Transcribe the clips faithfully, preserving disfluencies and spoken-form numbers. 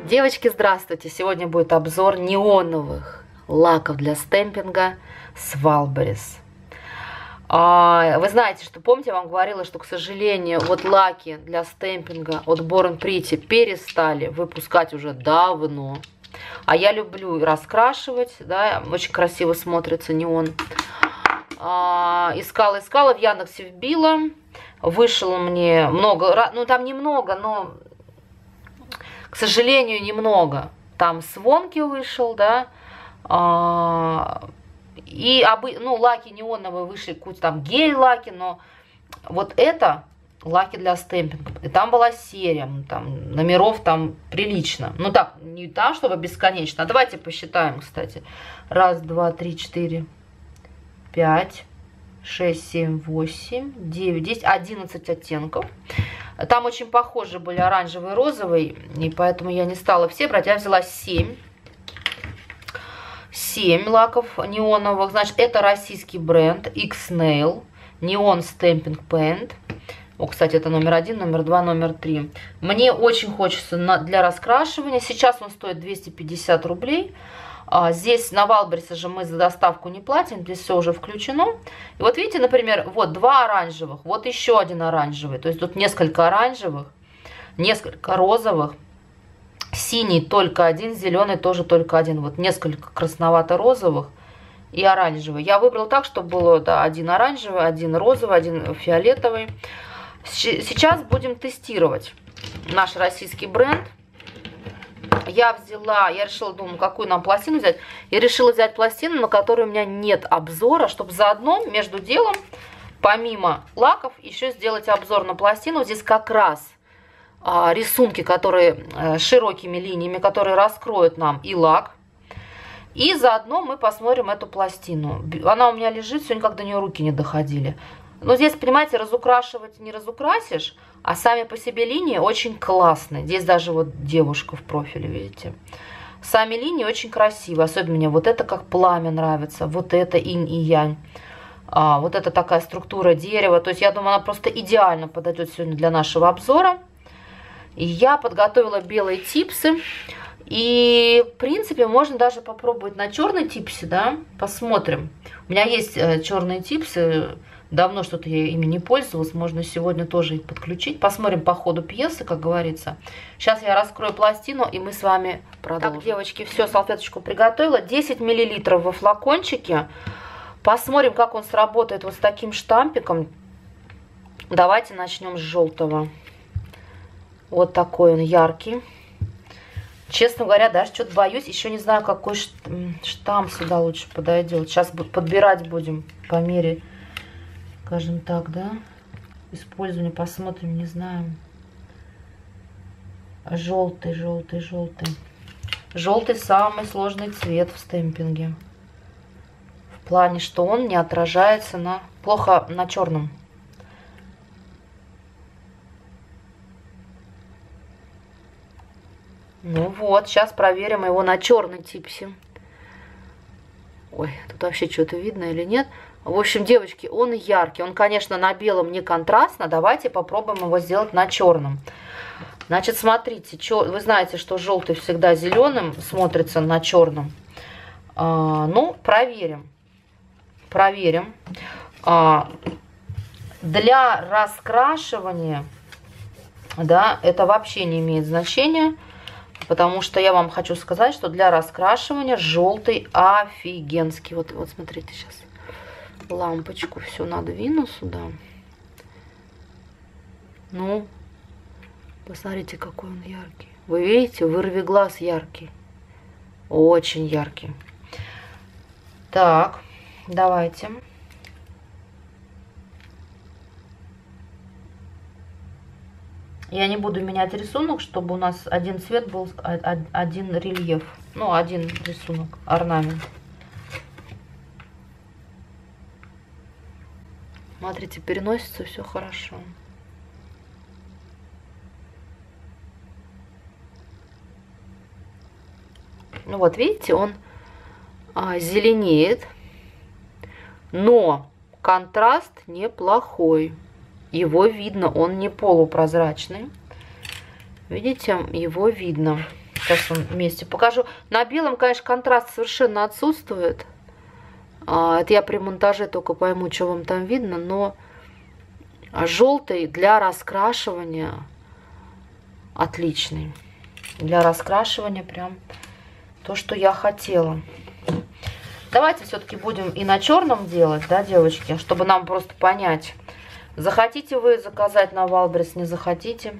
Девочки, здравствуйте! Сегодня будет обзор неоновых лаков для стемпинга с Валберес. Вы знаете, что, помните, я вам говорила, что, к сожалению, вот лаки для стемпинга от Born Pretty перестали выпускать уже давно. А я люблю раскрашивать, да, очень красиво смотрится неон. Искала, искала, в Яндексе вбила, вышел мне много, ну там немного, но... К сожалению, немного. Там Свонки вышел, да. А, и обы, ну, лаки неоновые вышли, какие-то там гель-лаки, но вот это лаки для стемпинга. И там была серия, там номеров там прилично. Ну так, не там, чтобы бесконечно. А давайте посчитаем, кстати. Раз, два, три, четыре, пять, шесть, семь, восемь, девять, десять, одиннадцать оттенков. Там очень похожи были оранжевый и розовый, и поэтому я не стала все брать. Я взяла семь. семь лаков неоновых. Значит, это российский бренд X-Nail Neon Stamping Paint. О, кстати, это номер один, номер два, номер три. Мне очень хочется для раскрашивания. Сейчас он стоит двести пятьдесят рублей. А здесь на Валбересе же мы за доставку не платим, здесь все уже включено. И вот видите, например, вот два оранжевых, вот еще один оранжевый. То есть тут несколько оранжевых, несколько розовых, синий только один, зеленый тоже только один. Вот несколько красновато-розовых и оранжевый. Я выбрала так, чтобы было, да, один оранжевый, один розовый, один фиолетовый. Сейчас будем тестировать наш российский бренд. Я взяла, я решила, думаю, какую нам пластину взять. Я решила взять пластину, на которой у меня нет обзора, чтобы заодно между делом, помимо лаков, еще сделать обзор на пластину. Здесь как раз а, рисунки, которые а, широкими линиями, которые раскроют нам и лак. И заодно мы посмотрим эту пластину. Она у меня лежит, сегодня как до нее руки не доходили. Но здесь, понимаете, разукрашивать не разукрасишь, а сами по себе линии очень классные. Здесь даже вот девушка в профиле, видите. Сами линии очень красивые. Особенно мне вот это как пламя нравится. Вот это инь и янь. А, вот это такая структура дерева. То есть я думаю, она просто идеально подойдет сегодня для нашего обзора. И я подготовила белые типсы. И, в принципе, можно даже попробовать на черной типсе, да. Посмотрим. У меня есть э, черные типсы. Давно что-то я ими не пользовалась, можно сегодня тоже их подключить. Посмотрим по ходу пьесы, как говорится. Сейчас я раскрою пластину, и мы с вами продолжим. Так, девочки, все, салфеточку приготовила. десять миллилитров во флакончике. Посмотрим, как он сработает вот с таким штампиком. Давайте начнем с желтого. Вот такой он яркий. Честно говоря, даже что-то боюсь. Еще не знаю, какой штамп сюда лучше подойдет. Сейчас подбирать будем по мере... Скажем так, да, использование, посмотрим, не знаем. Желтый, желтый, желтый. Желтый самый сложный цвет в стемпинге. В плане, что он не отражается на... Плохо на черном. Ну вот, сейчас проверим его на черной типсе. Ой, тут вообще что-то видно или нет? В общем, девочки, он яркий. Он, конечно, на белом не контрастно. Давайте попробуем его сделать на черном. Значит, смотрите, чё, вы знаете, что желтый всегда зеленым смотрится на черном. А, ну, проверим. Проверим. А, для раскрашивания, да, это вообще не имеет значения. Потому что я вам хочу сказать, что для раскрашивания желтый офигенский. Вот, вот смотрите сейчас. Лампочку все надвину сюда. Ну, посмотрите, какой он яркий. Вы видите, вырви глаз яркий. Очень яркий. Так, давайте. Я не буду менять рисунок, чтобы у нас один цвет был, один рельеф. Ну, один рисунок, орнамент. Смотрите, переносится все хорошо. Ну вот, видите, он а, зеленеет, но контраст неплохой. Его видно, он не полупрозрачный. Видите, его видно. сейчас он вместе покажу. На белом, конечно, контраст совершенно отсутствует. А, это я при монтаже только пойму, что вам там видно, но желтый для раскрашивания отличный. Для раскрашивания прям то, что я хотела. Давайте все-таки будем и на черном делать, да, девочки, чтобы нам просто понять. Захотите вы заказать на Валберес, не захотите.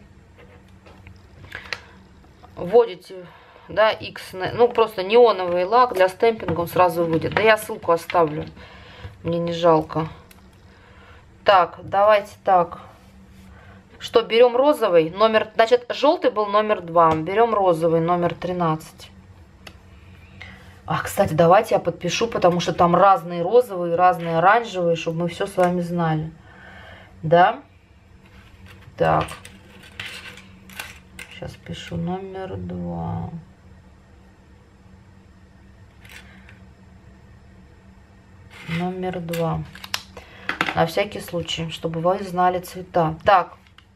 Вводите, да, X, ну просто неоновый лак для стемпинга, он сразу выйдет. Да я ссылку оставлю, мне не жалко. Так, давайте так. Что, берем розовый, номер, значит, желтый был номер два, берем розовый, номер тринадцать. А, кстати, давайте я подпишу, потому что там разные розовые, разные оранжевые, чтобы мы все с вами знали. Да? Так. Сейчас пишу номер два. Номер два. На всякий случай, чтобы вы знали цвета. Так.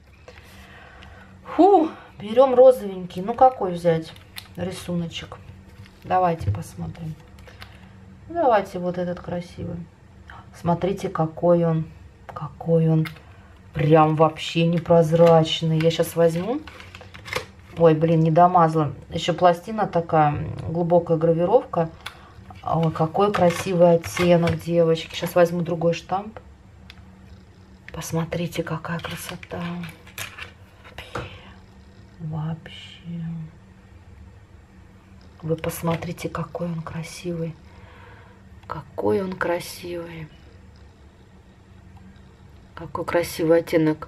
Фу, берем розовенький. Ну, какой взять рисуночек? Давайте посмотрим. Давайте вот этот красивый. Смотрите, какой он. Какой он. Прям вообще непрозрачный. Я сейчас возьму. Ой, блин, не домазала. Еще пластина такая, глубокая гравировка. Ой, какой красивый оттенок, девочки. Сейчас возьму другой штамп. Посмотрите, какая красота. Вообще. Вы посмотрите, какой он красивый. Какой он красивый. Какой красивый оттенок.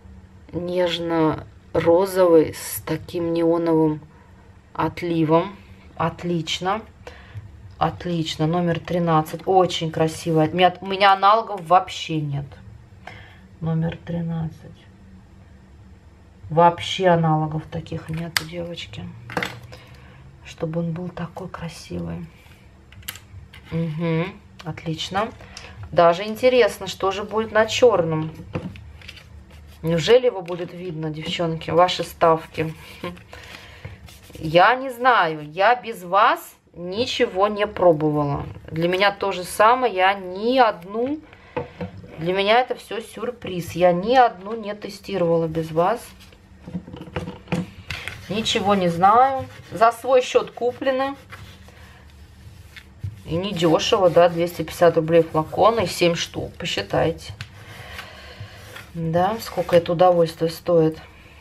Нежно-розовый с таким неоновым отливом. Отлично. Отлично. Номер тринадцать. Очень красивый. У меня, у меня аналогов вообще нет. Номер тринадцать. Вообще аналогов таких нет, девочки. Чтобы он был такой красивый. Угу, отлично. Даже интересно, что же будет на черном. Неужели его будет видно, девчонки, ваши ставки? Я не знаю. Я без вас ничего не пробовала. Для меня то же самое. Я ни одну... Для меня это все сюрприз. Я ни одну не тестировала без вас. Ничего не знаю. За свой счет куплены. И не дешево, да, двести пятьдесят рублей флакон и семь штук. Посчитайте. Да, сколько это удовольствие стоит.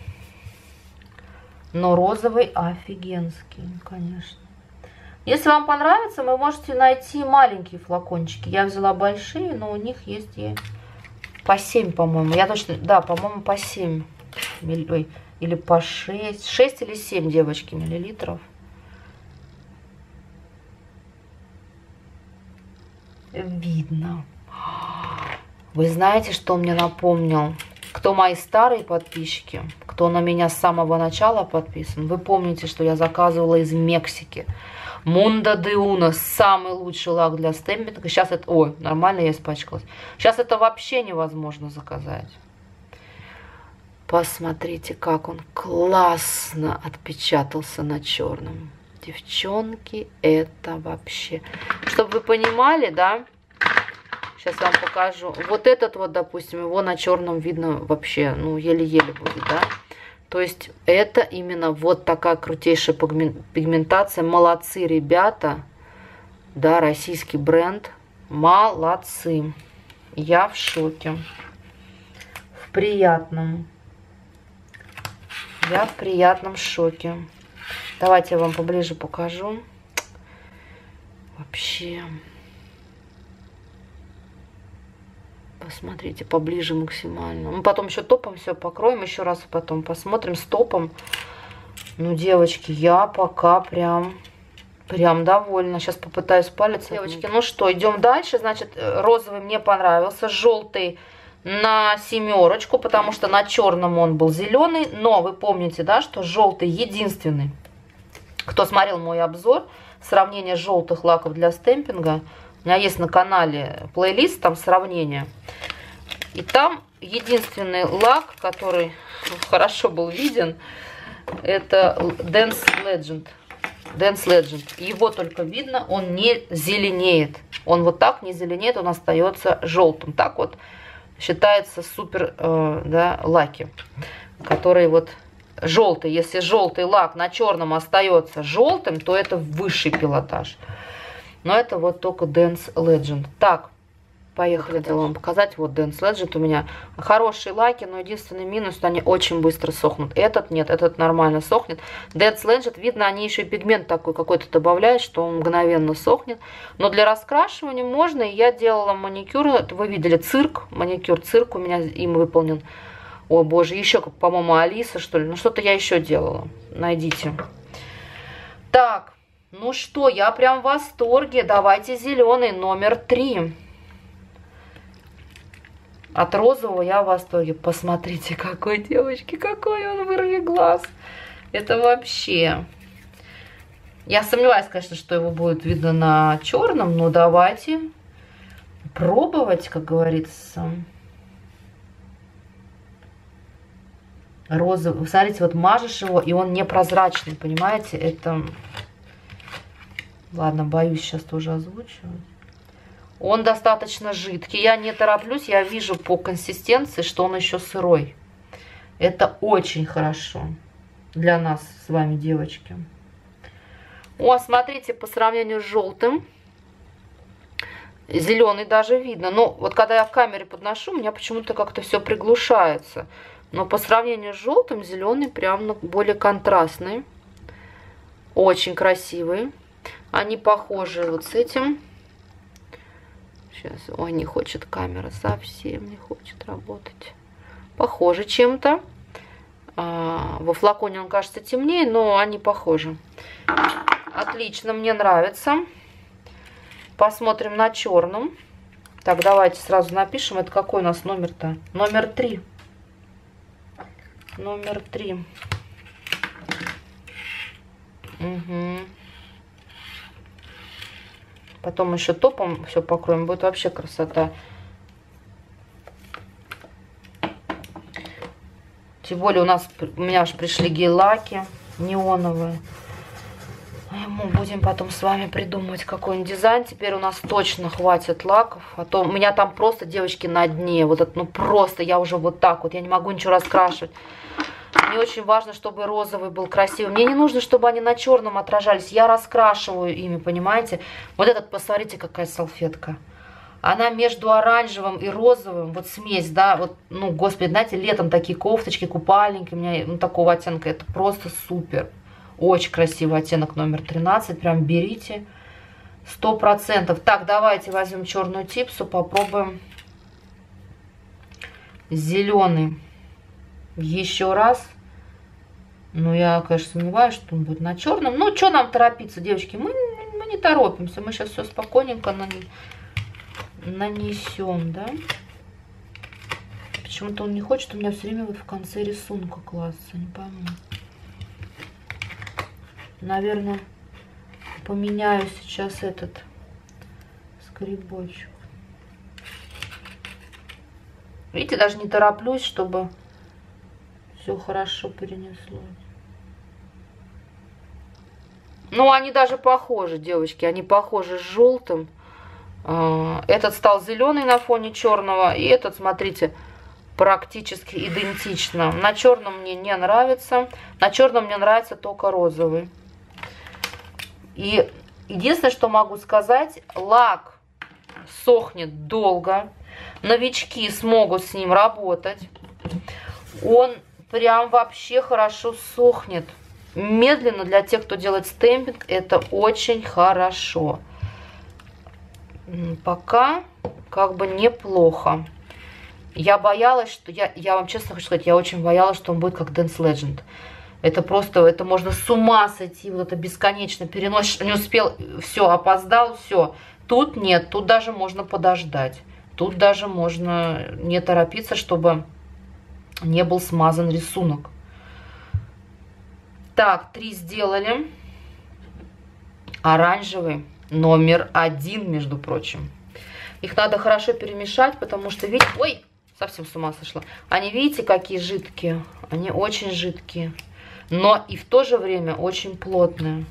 Но розовый офигенский, конечно. Если вам понравится, вы можете найти маленькие флакончики. Я взяла большие, но у них есть и по семь, по-моему. Я точно, да, по-моему, по семь. Ой, или по шесть. шесть или семь, девочки, миллилитров. Видно. Вы знаете, что он мне напомнил? Кто мои старые подписчики, кто на меня с самого начала подписан, вы помните, что я заказывала из Мексики. Mundo de Uno, самый лучший лак для стемпинга. Сейчас это... Ой, нормально я испачкалась. Сейчас это вообще невозможно заказать. Посмотрите, как он классно отпечатался на черном. Девчонки, это вообще... Чтобы вы понимали, да? Сейчас я вам покажу. Вот этот вот, допустим, его на черном видно вообще, ну, еле-еле будет, да? То есть это именно вот такая крутейшая пигментация. Молодцы, ребята. Да, российский бренд. Молодцы. Я в шоке. В приятном. Я в приятном шоке. Давайте я вам поближе покажу. Вообще. Посмотрите, поближе максимально. Мы потом еще топом все покроем, еще раз потом посмотрим с топом. Ну, девочки, я пока прям, прям довольна. Сейчас попытаюсь палец. Девочки, ну что, идем дальше. Значит, розовый мне понравился, желтый на семерочку, потому что на черном он был зеленый. Но вы помните, да, что желтый единственный. Кто смотрел мой обзор, сравнение желтых лаков для стемпинга, у меня есть на канале плейлист, там сравнение. И там единственный лак, который хорошо был виден, Это Dance Legend. Dance Legend. Его только видно, он не зеленеет. Он вот так не зеленеет, он остается желтым. Так вот считается супер э, да, лаки, которые вот желтый. Если желтый лак на черном остается желтым, то это высший пилотаж. Но это вот только Dance Legend. Так, поехали, хотела вам показать. Вот Dance Legend у меня. Хорошие лаки, но единственный минус, что они очень быстро сохнут. Этот нет, этот нормально сохнет. Dance Legend, видно, они еще и пигмент такой какой-то добавляют, что он мгновенно сохнет. Но для раскрашивания можно. И я делала маникюр. Вы видели цирк, маникюр цирк у меня им выполнен. О боже, еще, как, по-моему, Алиса, что ли. Ну, что-то я еще делала. Найдите. Так, ну что, я прям в восторге. Давайте зеленый, номер три. От розового я в восторге. Посмотрите, какой, девочки, какой он, вырви глаз. Это вообще... Я сомневаюсь, конечно, что его будет видно на черном, но давайте пробовать, как говорится. Розовый. Смотрите, вот мажешь его, и он непрозрачный, понимаете? Это... Ладно, боюсь сейчас тоже озвучивать. Он достаточно жидкий. Я не тороплюсь, я вижу по консистенции, что он еще сырой. Это очень хорошо для нас с вами, девочки. О, смотрите, по сравнению с желтым, зеленый даже видно. Но вот когда я в камере подношу, у меня почему-то как-то все приглушается. Но по сравнению с желтым, зеленый прям более контрастный. Очень красивый. Они похожи вот с этим. Сейчас, ой, не хочет камера, совсем не хочет работать. Похожи чем-то. А, во флаконе он кажется темнее, но они похожи. Отлично, мне нравится. Посмотрим на черном. Так, давайте сразу напишем, это какой у нас номер-то? Номер три. Номер три. Угу. Потом еще топом все покроем. Будет вообще красота. Тем более у нас, у меня уже пришли гель-лаки неоновые. Мы будем потом с вами придумывать какой-нибудь дизайн. Теперь у нас точно хватит лаков. А то у меня там просто, девочки, на дне. Вот это, ну просто, я уже вот так вот. Я не могу ничего раскрашивать. Мне очень важно, чтобы розовый был красивый. Мне не нужно, чтобы они на черном отражались. Я раскрашиваю ими, понимаете? Вот этот, посмотрите, какая салфетка. Она между оранжевым и розовым, вот смесь, да, вот, ну, господи, знаете, летом такие кофточки, купальники у меня, ну, такого оттенка, это просто супер. Очень красивый оттенок номер тринадцать, прям берите, сто процентов. Так, давайте возьмем черную типсу, попробуем зеленый. Еще раз. Ну, я, конечно, сомневаюсь, что он будет на черном. Ну, что нам торопиться, девочки? Мы, мы не торопимся. Мы сейчас все спокойненько нанесем, да? Почему-то он не хочет у меня все время вот в конце рисунка класса. Не пойму. Наверное, поменяю сейчас этот скребочек. Видите, даже не тороплюсь, чтобы... Все хорошо перенесло. Ну, они даже похожи, девочки. Они похожи с желтым. Этот стал зеленый на фоне черного. И этот, смотрите, практически идентично. На черном мне не нравится. На черном мне нравится только розовый. И единственное, что могу сказать, лак сохнет долго. Новички смогут с ним работать. Он... Прям вообще хорошо сохнет. Медленно для тех, кто делает стемпинг, это очень хорошо. Пока как бы неплохо. Я боялась, что... Я, я вам честно хочу сказать, я очень боялась, что он будет как Dance Legend. Это просто, это можно с ума сойти, вот это бесконечно переносишь. Не успел, все, опоздал, все. Тут нет, тут даже можно подождать. Тут даже можно не торопиться, чтобы... не был смазан рисунок. Так, три сделали. Оранжевый номер один, между прочим. Их надо хорошо перемешать, потому что, видите, ой, совсем с ума сошла. Они, видите, какие жидкие? Они очень жидкие. но и в то же время очень плотная.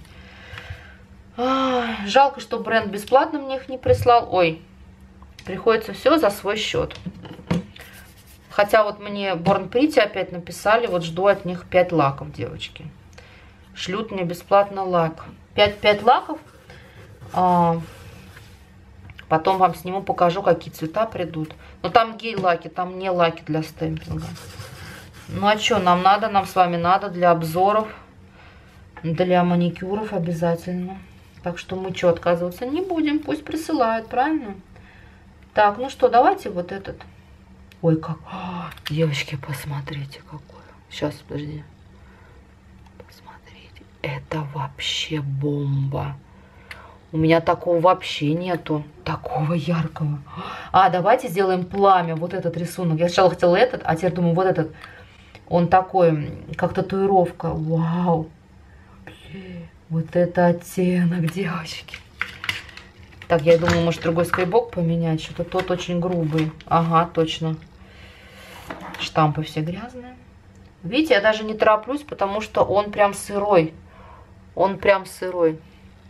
А, жалко, что бренд бесплатно мне их не прислал. Ой, приходится все за свой счет. Хотя вот мне Born Pretty опять написали, вот жду от них пять лаков, девочки. Шлют мне бесплатно лак. пять лаков. А, потом вам сниму, покажу, какие цвета придут. Но там гель-лаки, там не лаки для стемпинга. Ну а что, нам надо, нам с вами надо для обзоров, для маникюров обязательно. Так что мы что, отказываться не будем, пусть присылают, правильно? Так, ну что, давайте вот этот. Ой, как... О, девочки, посмотрите, какой. Сейчас, подожди. Посмотрите, это вообще бомба. У меня такого вообще нету, такого яркого. А, давайте сделаем пламя, вот этот рисунок. Я сначала хотела этот, а теперь думаю, вот этот. Он такой, как татуировка. Вау. Вот это оттенок, девочки. Так, я думаю, может, другой скребок поменять. Что-то тот очень грубый. Ага, точно. Штампы все грязные. Видите, я даже не тороплюсь, потому что он прям сырой. Он прям сырой.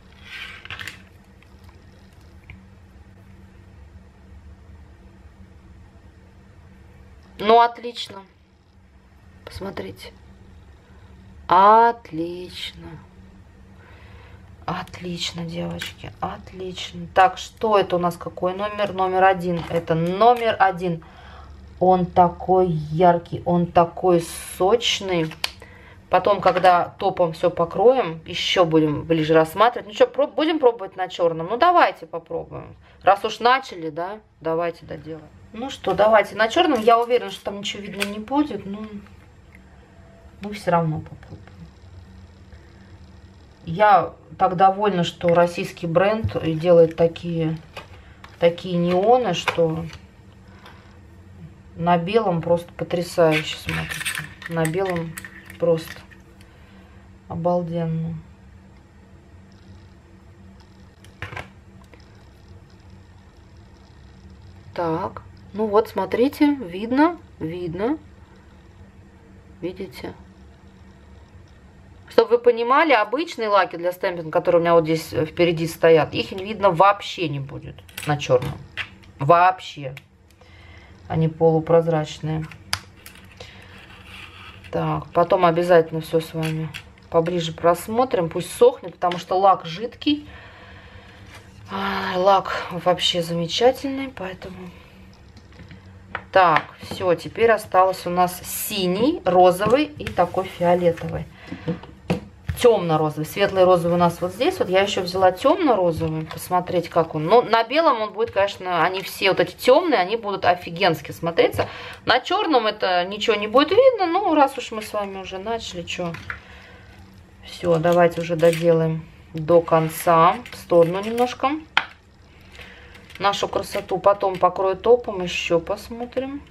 Ну, отлично. Посмотрите. Отлично. Отлично, девочки. Отлично. Так, что это у нас? Какой номер? Номер один. Это номер один. Он такой яркий, он такой сочный. Потом, когда топом все покроем, еще будем ближе рассматривать. Ну что, проб будем пробовать на черном? Ну, давайте попробуем. Раз уж начали, да, давайте доделаем. Ну что, давайте на черном. Я уверена, что там ничего видно не будет, но мы все равно попробуем. Я так довольна, что российский бренд делает такие, такие неоны, что на белом просто потрясающе смотрится. На белом просто обалденно. Так, ну вот, смотрите, видно, видно. Видите? Чтобы вы понимали, обычные лаки для стемпинга, которые у меня вот здесь впереди стоят, их видно вообще не будет на черном. Вообще. Они полупрозрачные. Так, потом обязательно все с вами поближе просмотрим. Пусть сохнет, потому что лак жидкий. Лак вообще замечательный, поэтому... Так, все, теперь осталось у нас синий, розовый и такой фиолетовый. Темно-розовый. Светлый розовый у нас вот здесь. Вот я еще взяла темно-розовый, посмотреть, как он. Но на белом он будет, конечно, они все вот эти темные, они будут офигенски смотреться. На черном это ничего не будет видно. Ну, раз уж мы с вами уже начали, что... Все, давайте уже доделаем до конца. В сторону немножко. Нашу красоту потом покрою топом, еще посмотрим.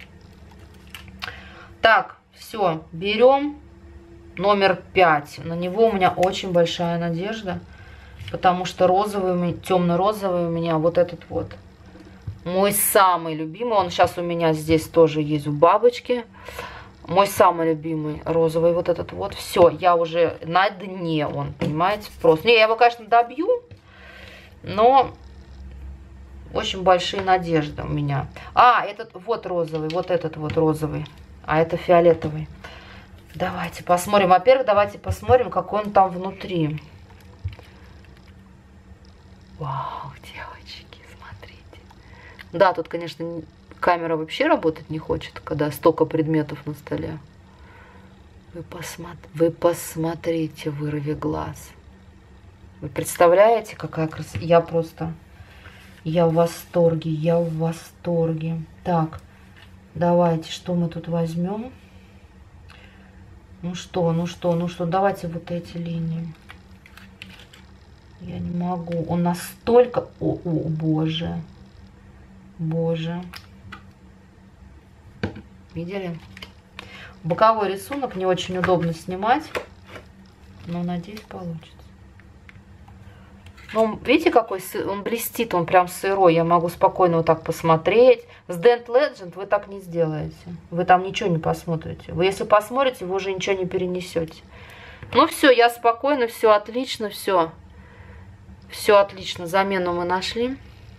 Так, все, берем номер пять. На него у меня очень большая надежда, потому что розовый, темно-розовый у меня вот этот вот. Мой самый любимый, он сейчас у меня здесь тоже есть в бабочке. Мой самый любимый розовый вот этот вот. Все, я уже на дне он, понимаете, просто. Не, я его, конечно, добью, но... Очень большие надежды у меня. А, этот вот розовый, вот этот вот розовый. А это фиолетовый. Давайте посмотрим. Во-первых, давайте посмотрим, какой он там внутри. Вау, девочки, смотрите. Да, тут, конечно, камера вообще работать не хочет, когда столько предметов на столе. Вы, посмотри, вы посмотрите, вырви глаз. Вы представляете, какая красота? Я просто... Я в восторге, я в восторге. Так, давайте, что мы тут возьмем? Ну что, ну что, ну что, давайте вот эти линии. Я не могу. Он настолько... О, о, боже. Боже. Видели? Боковой рисунок не очень удобно снимать. Но, надеюсь, получится. Ну, видите, какой он блестит, он прям сырой. Я могу спокойно вот так посмотреть. С Dent Legend вы так не сделаете. Вы там ничего не посмотрите. Вы если посмотрите, вы уже ничего не перенесете. Ну все, я спокойна, все отлично, все. Все отлично, замену мы нашли.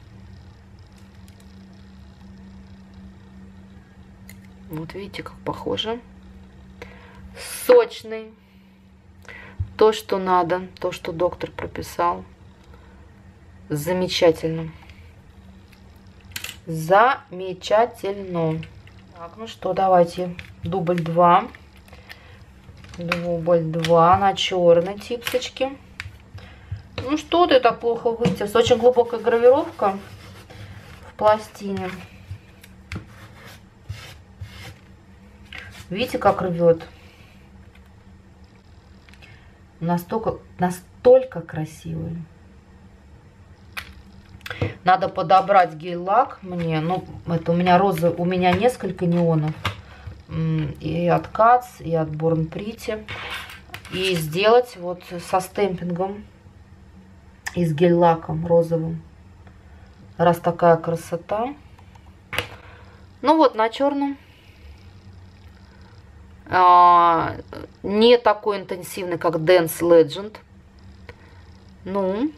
Вот видите, как похоже. Сочный. То, что надо, то, что доктор прописал. Замечательно. Замечательно. Так, ну что, давайте дубль два. Дубль два на черной типсочке. Ну что ты так плохо вытер? Очень глубокая гравировка в пластине. Видите, как рвет? Настолько, настолько красивый. Надо подобрать гель-лак мне. Ну, это у меня роза, у меня несколько неонов. И от Кац, и от Born Pretty. И сделать вот со стемпингом и с гель-лаком розовым. Раз такая красота. Ну вот, на черном. А, не такой интенсивный, как Dance Legend. Ну.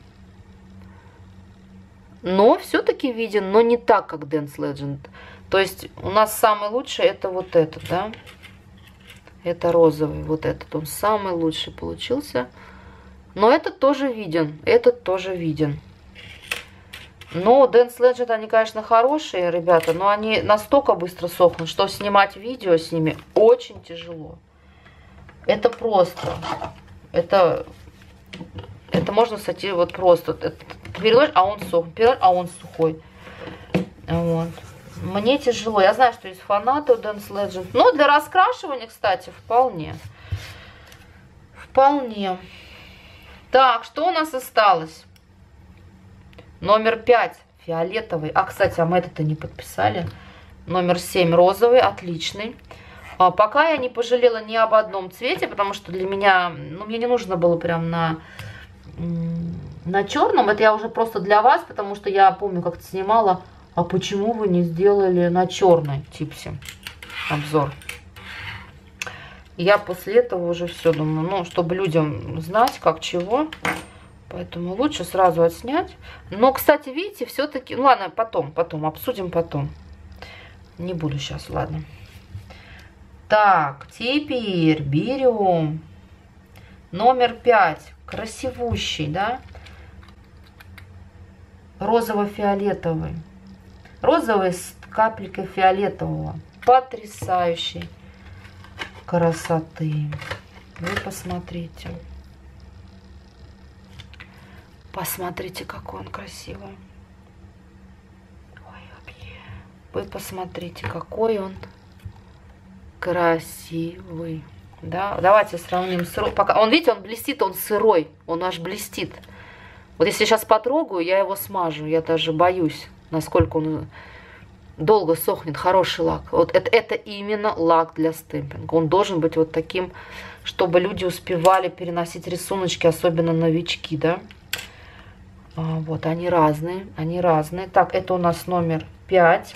Но все-таки виден, но не так, как Dance Legend. То есть у нас самый лучший это вот этот, да. Это розовый, вот этот. Он самый лучший получился. Но этот тоже виден, этот тоже виден. Но Dance Legend, они, конечно, хорошие, ребята, но они настолько быстро сохнут, что снимать видео с ними очень тяжело. Это просто. Это, это можно, кстати, вот просто. Переложишь, а он сохнет, переложишь, а он сухой. Вот. Мне тяжело. Я знаю, что есть фанаты у Dance Legend. Но для раскрашивания, кстати, вполне. Вполне. Так, что у нас осталось? Номер пять фиолетовый. А, кстати, а мы это-то не подписали. Номер семь розовый, отличный. А, пока я не пожалела ни об одном цвете, потому что для меня, ну, мне не нужно было прям на, на черном. Это я уже просто для вас, потому что я помню, как-то снимала. А почему вы не сделали на черной типсе обзор? Я после этого уже все думаю, ну, чтобы людям знать, как чего. Поэтому лучше сразу отснять. Но, кстати, видите, все-таки... Ну, ладно, потом, потом, обсудим потом. Не буду сейчас, ладно. Так, теперь берем номер пять. Красивущий, да? Розово-фиолетовый. Розовый с капелькой фиолетового. Потрясающий красоты. Вы посмотрите. Посмотрите, какой он красивый. Ой, вы посмотрите, какой он красивый. Да, давайте сравним с... Пока... Он, видите, он блестит, он сырой. Он аж блестит. Вот если сейчас потрогаю, я его смажу. Я даже боюсь, насколько он долго сохнет. Хороший лак. Вот это, это именно лак для стемпинга. Он должен быть вот таким, чтобы люди успевали переносить рисуночки, особенно новички, да. А, вот, они разные, они разные. Так, это у нас номер пять.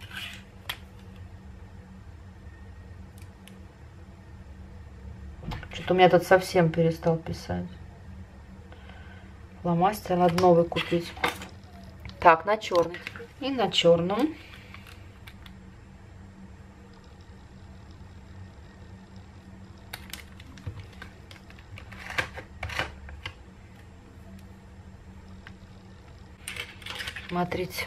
Что-то у меня тут совсем перестал писать. Фломастер надо новый купить. Так, на черный. И на черном. Смотрите.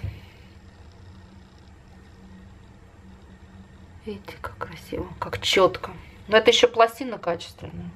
Видите, как красиво, как четко. Но это еще пластина качественная.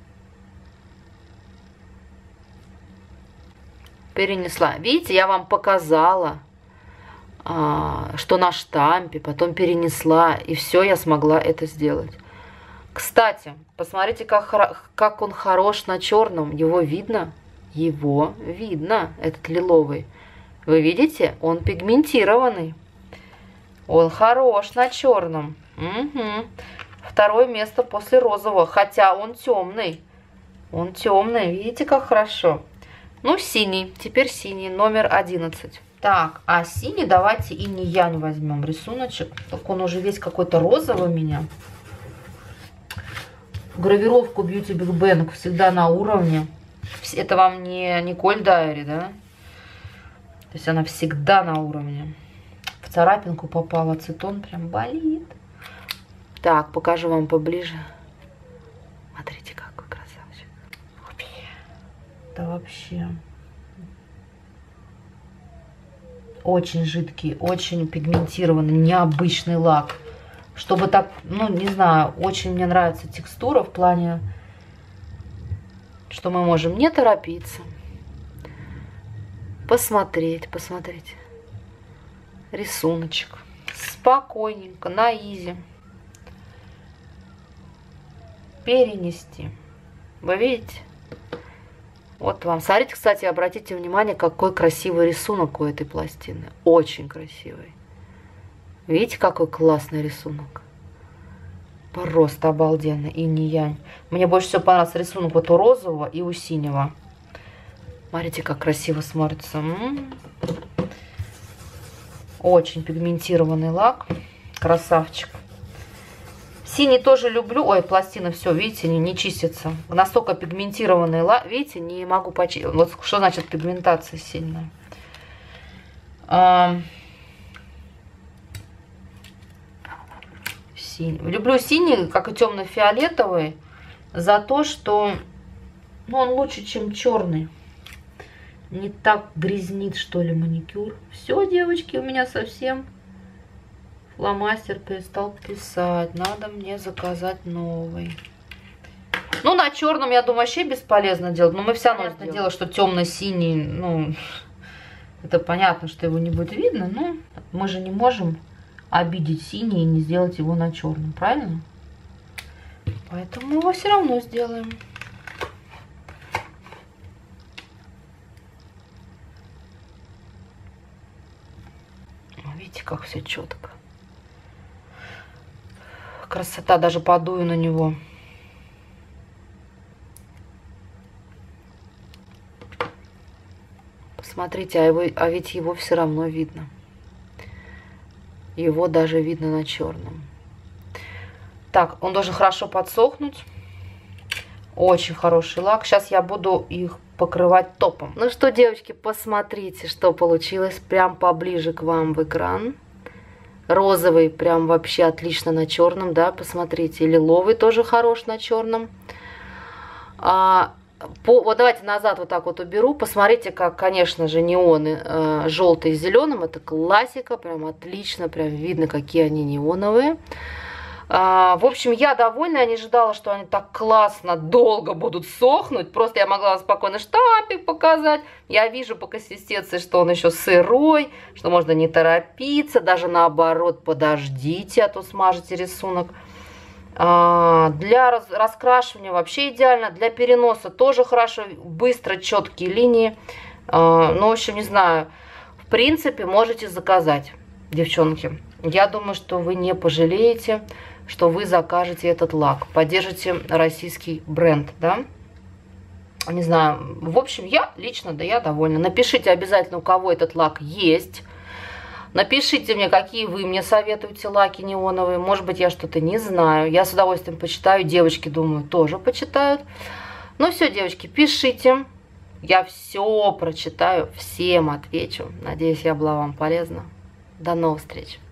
Перенесла. Видите, я вам показала, а, что на штампе, потом перенесла, и все, я смогла это сделать. Кстати, посмотрите, как, как он хорош на черном. Его видно? Его видно, этот лиловый. Вы видите? Он пигментированный. Он хорош на черном. Угу. Второе место после розового. Хотя он темный. Он темный. Видите, как хорошо? Ну, синий. Теперь синий. Номер одиннадцать. Так, а синий давайте и не янь возьмем рисуночек. Так он уже весь какой-то розовый у меня. Гравировку Beauty Big Bang всегда на уровне. Это вам не Николь Дайри, да? То есть она всегда на уровне. В царапинку попал ацетон, прям болит. Так, покажу вам поближе. Смотрите, какой красавчик. Это вообще очень жидкий, очень пигментированный, необычный лак. Чтобы так, ну, не знаю, очень мне нравится текстура в плане, что мы можем не торопиться. Посмотреть, посмотреть. Рисуночек. Спокойненько, на изи. Перенести. Вы видите? Вот вам. Смотрите, кстати, обратите внимание, какой красивый рисунок у этой пластины. Очень красивый. Видите, какой классный рисунок? Просто обалденно. И не янь. Мне больше всего понравился рисунок вот у розового и у синего. Смотрите, как красиво смотрится. М-м-м. Очень пигментированный лак. Красавчик. Синий тоже люблю. Ой, пластина, все, видите, не, не чистится. Настолько пигментированный лак. Видите, не могу почистить. Вот что значит пигментация сильная. А... Синий. Люблю синий, как и темно-фиолетовый, за то, что ну, он лучше, чем черный. Не так грязнит, что ли, маникюр. Все, девочки, у меня совсем фломастер перестал писать. Надо мне заказать новый. Ну, на черном, я думаю, вообще бесполезно делать. Но мы все равно сделаем. Дело, что темно-синий, ну, это понятно, что его не будет видно. Но мы же не можем обидеть синий и не сделать его на черном, правильно? Поэтому его все равно сделаем. Видите, как все четко. Красота, даже подую на него. Посмотрите, а, его, а ведь его все равно видно. Его даже видно на черном. Так, он должен хорошо подсохнуть. Очень хороший лак. Сейчас я буду их покрывать топом. Ну что, девочки, посмотрите, что получилось. Прям поближе к вам в экран. Розовый прям вообще отлично на черном, да, посмотрите. Лиловый тоже хорош на черном. А, по, вот давайте назад вот так вот уберу. Посмотрите, как, конечно же, неоны э, желтый с зеленым. Это классика, прям отлично, прям видно, какие они неоновые. А, в общем, я довольна, я не ожидала, что они так классно, долго будут сохнуть. Просто я могла вам спокойно штампик показать. Я вижу по консистенции, что он еще сырой, что можно не торопиться. Даже наоборот, подождите, а то смажете рисунок. А, для раз, раскрашивания вообще идеально. Для переноса тоже хорошо. Быстро, четкие линии. А, ну, в общем, не знаю. В принципе, можете заказать, девчонки. Я думаю, что вы не пожалеете, что вы закажете этот лак. Поддержите российский бренд, да? Не знаю. В общем, я лично, да, я довольна. Напишите обязательно, у кого этот лак есть. Напишите мне, какие вы мне советуете лаки неоновые. Может быть, я что-то не знаю. Я с удовольствием почитаю. Девочки, думаю, тоже почитают. Ну все, девочки, пишите. Я все прочитаю, всем отвечу. Надеюсь, я была вам полезна. До новых встреч.